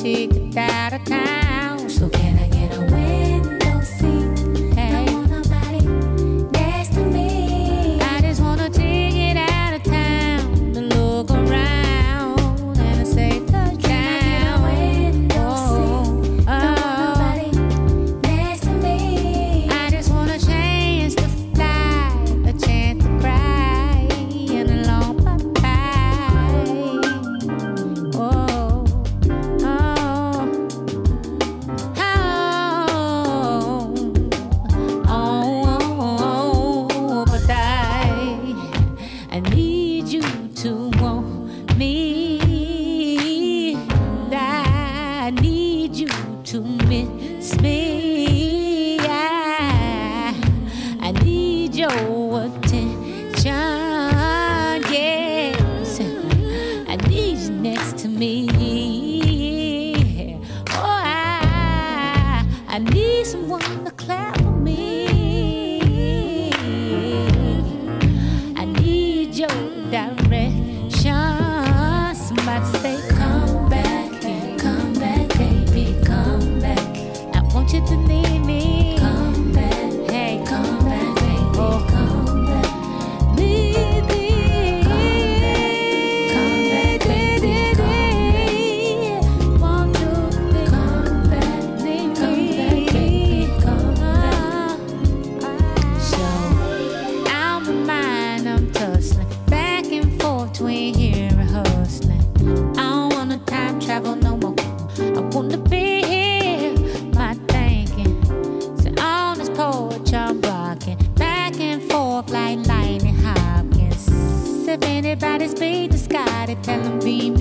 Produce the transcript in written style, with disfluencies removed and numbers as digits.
ticket out of town. So can I get a window seat? Hey. Don't want nobody next to me. I just want a ticket out of town to look around and to say touchdown. Can I get a window seat? Don't want nobody next to me. I just want a chance to fly, a chance to cry, and a long bye-bye. Oh, but I need you to want me. I need you to miss me. I need your attention, yes. I need you next to me. Oh, I need someone to clap for me. I need your direction. Somebody say, come back, Baby, come back. I want you to need me. Come back. Hey, Come back, baby, Oh. come back. need me. Come back, baby, come back. Want to Come back, need come back, me. baby, come back. So out my mind, I'm tussling back and forth between here and hustling. I don't wanna time travel no more. I wanna be here, my thinking. So on this porch I'm rocking back and forth like lightning Hopkins. If anybody speak the sky, they tell them be